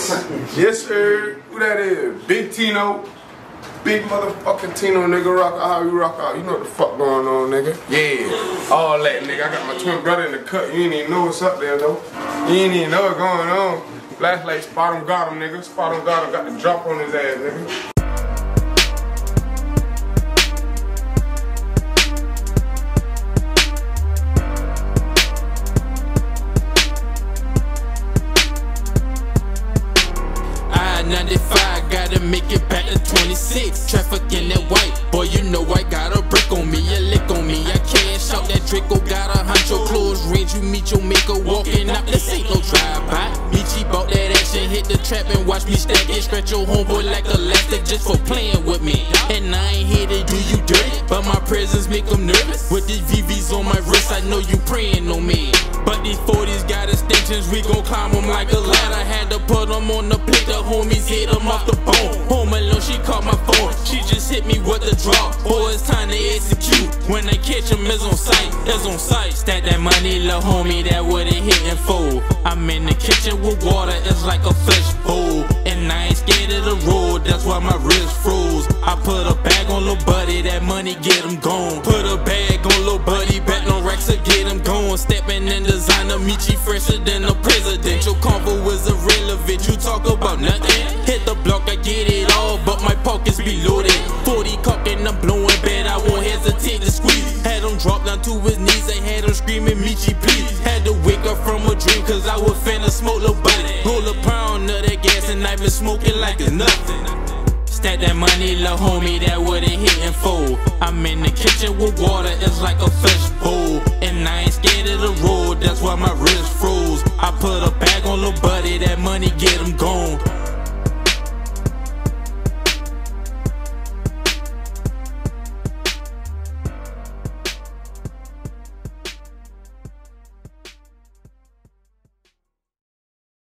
Yes, sir. Who that is? Big Tino. Big motherfucking Tino, nigga. Rock out how you rock out. You know what the fuck going on, nigga. Yeah. All that, nigga. I got my twin brother in the cut. You ain't even know what's up there, though. You ain't even know what's going on. Flashlight, spot him, got him, nigga. Spot him, got him. Got the drop on his ass, nigga. I-95, gotta make it back to 26. Trafficking that white, boy, you know I got a brick on me, a lick on me. I can't shout that Draco, got a honcho close range. You meet your maker walking out, this ain't no drive-by. Michi bought that action, hit the trap and watch me stack it. Stretch your homeboy like elastic just for playing with me. And I ain't here to do you dirty, but my presence make them nervous. With these VVs on my wrist, I know you praying on me. But these 40s got extensions, we gon' climb them like a ladder. Had to put them on the plate, the homies hit them off the bone. Home alone, she caught my phone, she just hit me with the drop. Boy, it's time to execute, when I catch them, it's on sight, it's on sight. Stack that money, little homie, that what it hit and fold. I'm in the kitchen with water, it's like a fish bowl. And I ain't scared of the road, that's why my wrist froze. I put a bag on little buddy, that money get him gone. Put a bag on little buddy, bet no racks to get him gone. Stepping in designer, Michi fresher than a president. Your convo is irrelevant, you talk about nothing. Hit the block, I get it all, but my pockets be loaded. 40 cock and I'm blowing bad, I won't hesitate to squeeze. Had him drop down to his knees, I had him screaming, Michi please. Had to wake up from a dream, cause I was finna smoke little buddy. Roll a pound of that gas and I been smoking like it's nothing. Stack that money, little homie, that what it hit and fold. I'm in the kitchen with water, it's like a fish bowl. And I ain't scared of the road, that's why my wrist froze. I put a bag on little buddy, that money get him gone.